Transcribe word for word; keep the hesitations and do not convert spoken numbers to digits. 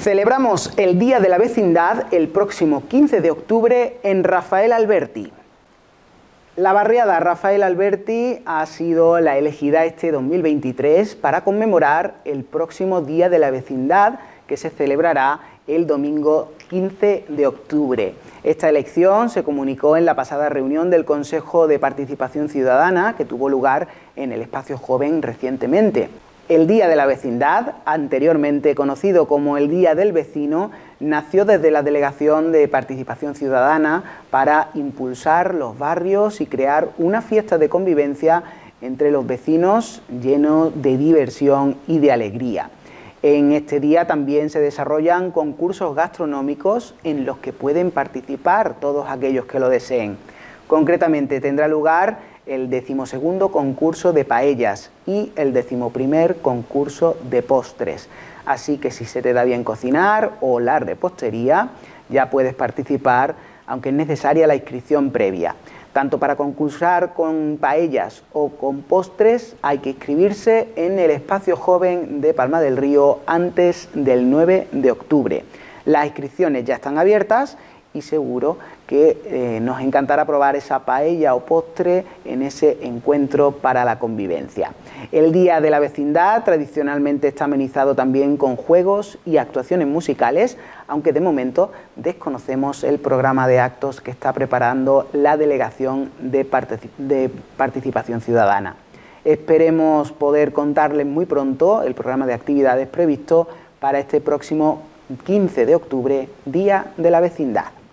Celebramos el Día de la Vecindad el próximo quince de octubre en Rafael Alberti. La barriada Rafael Alberti ha sido la elegida este dos mil veintitrés para conmemorar el próximo Día de la Vecindad, que se celebrará el domingo quince de octubre. Esta elección se comunicó en la pasada reunión del Consejo de Participación Ciudadana, que tuvo lugar en el Espacio Joven recientemente. El Día de la Vecindad, anteriormente conocido como el Día del Vecino, nació desde la Delegación de Participación Ciudadana para impulsar los barrios y crear una fiesta de convivencia entre los vecinos lleno de diversión y de alegría. En este día también se desarrollan concursos gastronómicos en los que pueden participar todos aquellos que lo deseen. Concretamente tendrá lugar el decimosegundo concurso de paellas y el decimoprimer concurso de postres. Así que si se te da bien cocinar o la repostería, ya puedes participar, aunque es necesaria la inscripción previa. Tanto para concursar con paellas o con postres hay que inscribirse en el Espacio Joven de Palma del Río antes del nueve de octubre. Las inscripciones ya están abiertas y seguro que eh, nos encantará probar esa paella o postre en ese encuentro para la convivencia. El Día de la Vecindad tradicionalmente está amenizado también con juegos y actuaciones musicales, aunque de momento desconocemos el programa de actos que está preparando la Delegación de, Particip- de Participación Ciudadana. Esperemos poder contarles muy pronto el programa de actividades previsto para este próximo quince de octubre, Día de la Vecindad.